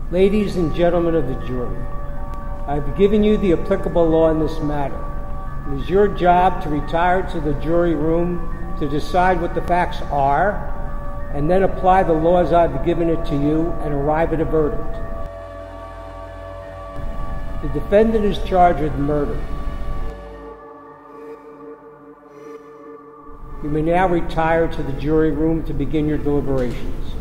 Ladies and gentlemen of the jury, I have given you the applicable law in this matter. It is your job to retire to the jury room to decide what the facts are, and then apply the laws I've given it to you and arrive at a verdict. The defendant is charged with murder. You may now retire to the jury room to begin your deliberations.